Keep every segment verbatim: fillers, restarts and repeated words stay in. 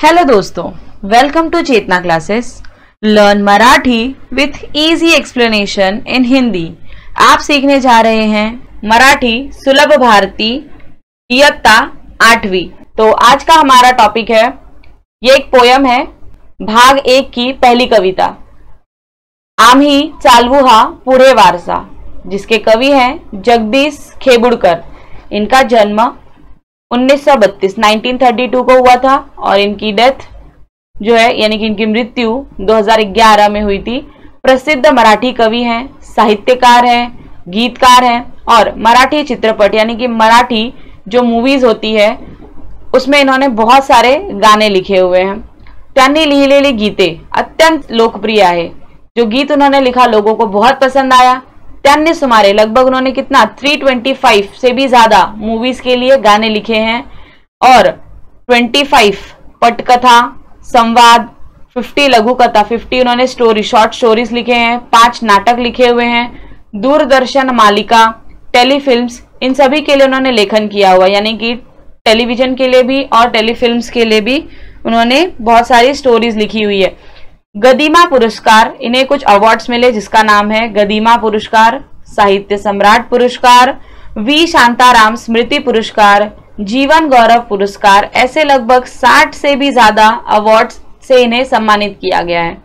Hello दोस्तों, welcome to Chetna classes. Learn Marathi with easy explanation in Hindi. आप सीखने जा रहे हैं मराठी सुलभ भारती इयत्ता आठवीं। तो आज का हमारा टॉपिक है, ये एक पोयम है, भाग एक की पहली कविता, आम्ही चालवू हा पुढे वारसा, जिसके कवि हैं जगदीश खेबुड़कर। इनका जन्म उन्नीस सौ बत्तीस उन्नीस सौ बत्तीस को हुआ था और इनकी डेथ जो है यानी कि इनकी मृत्यु दो हज़ार ग्यारह में हुई थी। प्रसिद्ध मराठी कवि हैं, साहित्यकार हैं, गीतकार हैं और मराठी चित्रपट यानी कि मराठी जो मूवीज होती है उसमें इन्होंने बहुत सारे गाने लिखे हुए हैं। त्यांनी लिहिलेली गीते अत्यंत लोकप्रिय है। जो गीत उन्होंने लिखा लोगों को बहुत पसंद आया। त्यांनी सुमारे लगभग उन्होंने कितना तीन सौ पच्चीस से भी ज्यादा मूवीज के लिए गाने लिखे हैं और पच्चीस पटकथा, संवाद, पचास लघु कथा, पचास उन्होंने स्टोरी शॉर्ट स्टोरीज लिखे हैं, पांच नाटक लिखे हुए हैं, दूरदर्शन मालिका, टेलीफिल्म्स, इन सभी के लिए उन्होंने लेखन किया हुआ, यानी कि टेलीविजन के लिए भी और टेलीफिल्म्स के लिए भी उन्होंने बहुत सारी स्टोरीज लिखी हुई है। गदिमा पुरस्कार, इन्हें कुछ अवार्ड्स मिले जिसका नाम है गदिमा पुरस्कार, साहित्य सम्राट पुरस्कार, वी शांताराम स्मृति पुरस्कार, जीवन गौरव पुरस्कार, ऐसे लगभग साठ से भी ज्यादा अवार्ड्स से इन्हें सम्मानित किया गया है।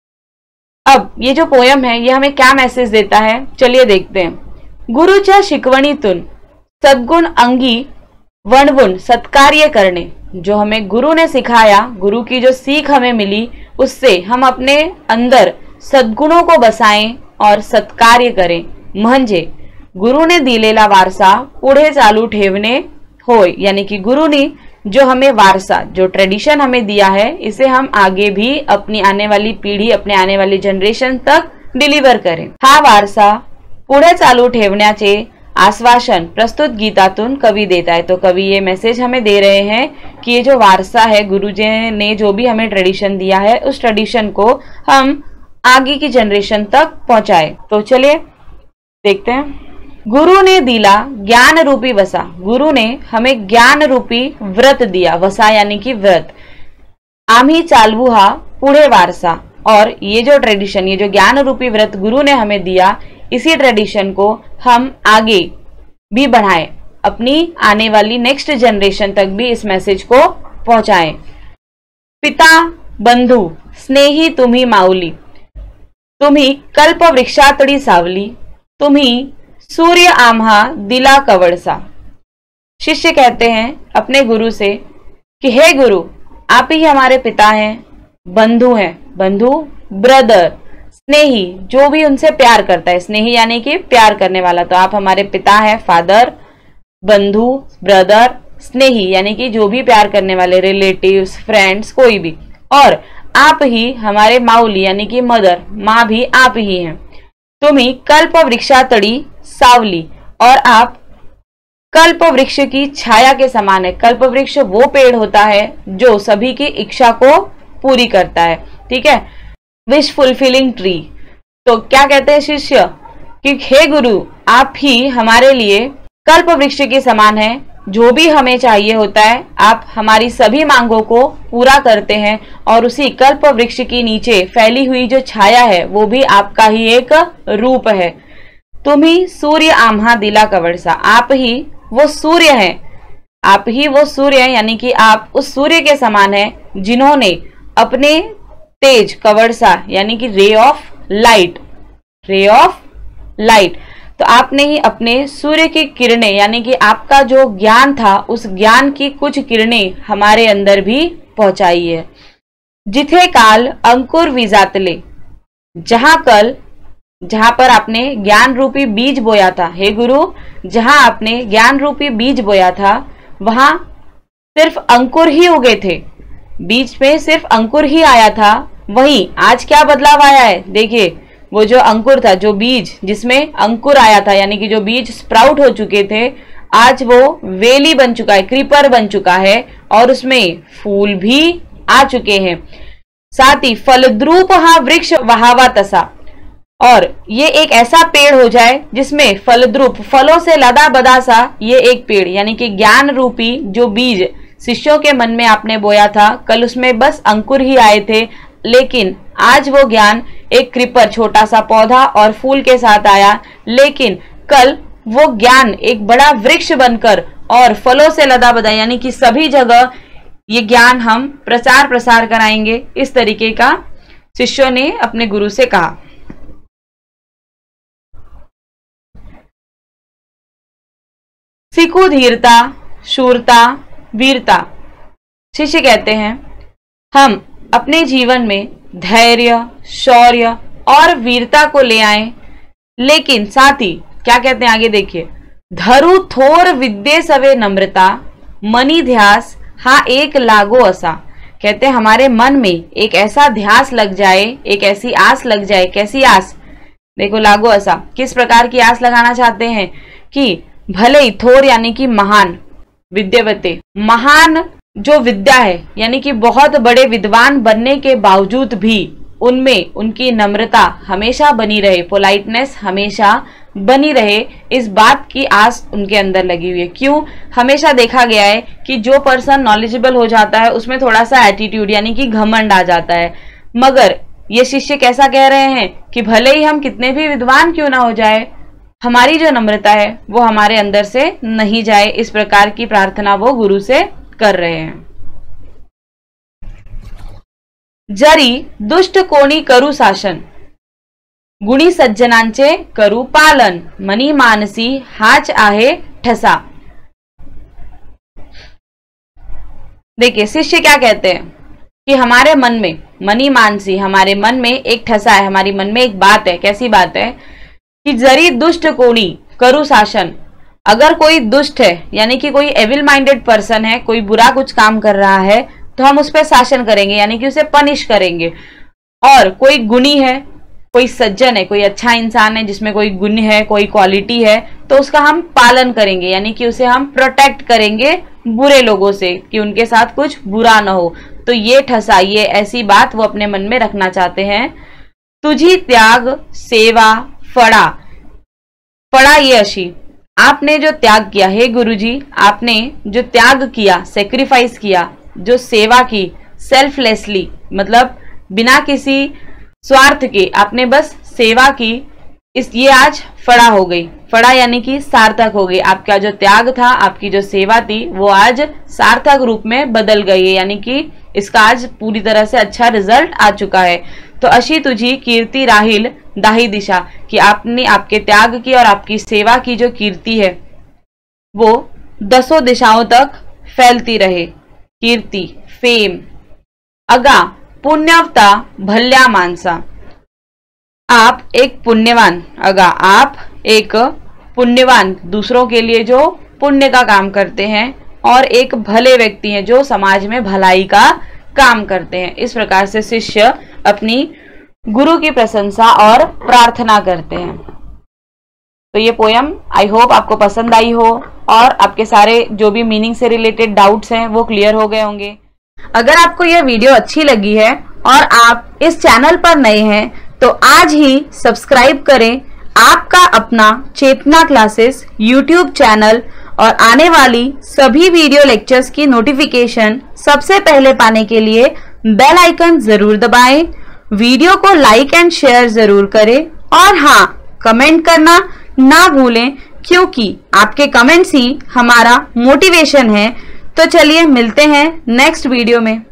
अब ये जो पोयम है ये हमें क्या मैसेज देता है, चलिए देखते हैं। गुरुच्या शिकवणीतून सद्गुण अंगी वणवून सत्कार्य करणे, जो हमें गुरु ने सिखाया, गुरु की जो सीख हमें मिली उससे हम अपने अंदर सद्गुणों को बसाएं और सत्कार्य करें, म्हणजे गुरु ने दिलेला वारसा पुढे चालू ठेवणे होय, यानी कि गुरु ने जो हमें वारसा, जो ट्रेडिशन हमें दिया है, इसे हम आगे भी अपनी आने वाली पीढ़ी, अपने आने वाली जनरेशन तक डिलीवर करें। हा वारसा पुढे चालू ठेवण्याचे आश्वासन प्रस्तुत गीतातून कवि देता है। तो कवि ये मैसेज हमें दे रहे हैं कि ये जो वारसा है, गुरुजी ने जो भी हमें ट्रेडिशन दिया है, उस ट्रेडिशन को हम आगे की जनरेशन तक पहुंचाए। तो चलिए देखते हैं। गुरु ने दिला ज्ञान रूपी वसा, गुरु ने हमें ज्ञान रूपी व्रत दिया, वसा यानी कि व्रत। आम्ही चालवू हा पुढे वारसा, और ये जो ट्रेडिशन, ये जो ज्ञान रूपी व्रत गुरु ने हमें दिया, इसी ट्रेडिशन को हम आगे भी बढ़ाएं, अपनी आने वाली नेक्स्ट जनरेशन तक भी इस मैसेज को पहुंचाएं। पिता बंधू स्नेही तुम्ही माऊली, तुम्ही कल्प वृक्षातडी सावली, तुम्ही सूर्य आम्हा दिला कवडसा। शिष्य कहते हैं अपने गुरु से कि हे गुरु, आप ही हमारे पिता हैं, बंधु हैं, बंधु ब्रदर, स्नेही जो भी उनसे प्यार करता है, स्नेही यानी कि प्यार करने वाला, तो आप हमारे पिता हैं, फादर, बंधु ब्रदर, स्नेही यानी कि जो भी प्यार करने वाले, रिलेटिव्स, फ्रेंड्स, कोई भी, और आप ही हमारे माऊली यानी कि मदर, माँ भी आप ही हैं। तुम्ही कल्प वृक्षातड़ी सावली, और आप कल्प वृक्ष की छाया के समान है। कल्प वृक्ष वो पेड़ होता है जो सभी की इच्छा को पूरी करता है, ठीक है, विश फुलफिलिंग ट्री। तो क्या कहते हैं शिष्य कि हे गुरु, आप ही हमारे लिए कल्प वृक्ष के समान है, जो भी हमें चाहिए होता है आप हमारी सभी मांगों को पूरा करते हैं, और उसी कल्प वृक्ष के नीचे फैली हुई जो छाया है वो भी आपका ही एक रूप है। तुम्ही सूर्य आम्हा दिला कवडसा, आप ही वो सूर्य हैं, आप ही वो सूर्य हैं, यानी कि आप उस सूर्य के समान हैं जिन्होंने अपने तेज कवड़सा यानी कि ray of light, ray of light, तो आपने ही अपने सूर्य की किरणें यानी कि आपका जो ज्ञान था उस ज्ञान की कुछ किरणें हमारे अंदर भी पहुंचाई है। जिथे काल अंकुर विजातले, जहां कल, जहां पर आपने ज्ञान रूपी बीज बोया था, हे गुरु, जहां आपने ज्ञान रूपी बीज बोया था वहां सिर्फ अंकुर ही उगे थे, बीज में सिर्फ अंकुर ही आया था। वहीं आज क्या बदलाव आया है, देखिए वो जो अंकुर था, जो बीज जिसमें अंकुर आया था, यानी कि जो बीज स्प्राउट हो चुके थे, आज वो वेली बन चुका है, क्रीपर बन चुका है, और उसमें फूल भी आ चुके हैं। साथ ही फलद्रूप हा वृक्ष वहावा तसा, और ये एक ऐसा पेड़ हो जाए जिसमें फलद्रूप, फलों से लदा बदा सा ये एक पेड़, यानी कि ज्ञान रूपी जो बीज शिष्यों के मन में आपने बोया था, कल उसमें बस अंकुर ही आए थे, लेकिन आज वो ज्ञान एक क्रीपर, छोटा सा पौधा और फूल के साथ आया, लेकिन कल वो ज्ञान एक बड़ा वृक्ष बनकर और फलों से लदा बदा, यानी कि सभी जगह ये ज्ञान हम प्रचार प्रसार कराएंगे। इस तरीके का शिष्यों ने अपने गुरु से कहा। सीखो धीरता, शूरता, वीरता। शिष्य कहते हैं हम अपने जीवन में धैर्य, शौर्य और वीरता को ले आए, लेकिन साथ ही क्या कहते हैं आगे देखिए, धरु थोर विद्ये सवे नम्रता, मनी ध्यास हा एक लागो असा। कहते हैं हमारे मन में एक ऐसा ध्यास लग जाए, एक ऐसी आस लग जाए। कैसी आस? देखो, लागो असा, किस प्रकार की आस लगाना चाहते हैं कि भले ही थोर यानी कि महान, विद्यावते, महान जो विद्या है यानी कि बहुत बड़े विद्वान बनने के बावजूद भी उनमें उनकी नम्रता हमेशा बनी रहे, पोलाइटनेस हमेशा बनी रहे, इस बात की आस उनके अंदर लगी हुई है। क्यों? हमेशा देखा गया है कि जो पर्सन नॉलेजेबल हो जाता है उसमें थोड़ा सा एटीट्यूड यानी कि घमंड आ जाता है, मगर ये शिष्य कैसा कह रहे हैं कि भले ही हम कितने भी विद्वान क्यों ना हो जाए, हमारी जो नम्रता है वो हमारे अंदर से नहीं जाए। इस प्रकार की प्रार्थना वो गुरु से कर रहे हैं। जरी दुष्ट कोणी करू शासन, गुणी सज्जनांचे करू पालन, मनी मानसी हाच आहे ठसा। देखिए शिष्य क्या कहते हैं कि हमारे मन में, मनी मानसी, हमारे मन में एक ठसा है, हमारी मन में एक बात है। कैसी बात है कि जरी दुष्ट कोणी करू शासन, अगर कोई दुष्ट है यानी कि कोई एविल माइंडेड पर्सन है, कोई बुरा कुछ काम कर रहा है, तो हम उस पर शासन करेंगे यानी कि उसे पनिश करेंगे। और कोई गुणी है, कोई सज्जन है, कोई अच्छा इंसान है जिसमें कोई गुण है, कोई क्वालिटी है, तो उसका हम पालन करेंगे यानी कि उसे हम प्रोटेक्ट करेंगे बुरे लोगों से कि उनके साथ कुछ बुरा ना हो। तो ये ठसा, ये ऐसी बात वो अपने मन में रखना चाहते हैं। तुझी त्याग सेवा फड़ा, फड़ा ये अशी, आपने जो त्याग किया, हे गुरुजी आपने जो त्याग किया, सेक्रीफाइस किया, जो सेवा की सेल्फलेसली, मतलब बिना किसी स्वार्थ के आपने बस सेवा की, इस ये आज फड़ा हो गई। फड़ा यानी कि सार्थक हो गई। आपका जो त्याग था, आपकी जो सेवा थी, वो आज सार्थक रूप में बदल गई है, यानी कि इसका आज पूरी तरह से अच्छा रिजल्ट आ चुका है। तो अशी तुझी कीर्ति राहिल दाही दिशा, कि आपने आपके त्याग की और आपकी सेवा की जो कीर्ति है वो दसों दिशाओं तक फैलती रहे। कीर्ति, फेम। अगा पुण्यवता भल्या मानसा, आप एक पुण्यवान, अगा आप एक पुण्यवान, दूसरों के लिए जो पुण्य का काम करते हैं, और एक भले व्यक्ति हैं जो समाज में भलाई का काम करते हैं। इस प्रकार से शिष्य अपनी गुरु की प्रशंसा और प्रार्थना करते हैं। तो ये पोयम आई होप आपको पसंद आई हो और आपके सारे जो भी मीनिंग से रिलेटेड डाउट्स हैं वो क्लियर हो गए होंगे। अगर आपको यह वीडियो अच्छी लगी है और आप इस चैनल पर नए हैं तो आज ही सब्सक्राइब करें आपका अपना चेतना क्लासेस यूट्यूब चैनल, और आने वाली सभी वीडियो लेक्चर्स की नोटिफिकेशन सबसे पहले पाने के लिए बेल आइकन जरूर दबाएं। वीडियो को लाइक एंड शेयर जरूर करें, और हाँ, कमेंट करना ना भूलें क्योंकि आपके कमेंट्स ही हमारा मोटिवेशन है। तो चलिए मिलते हैं नेक्स्ट वीडियो में।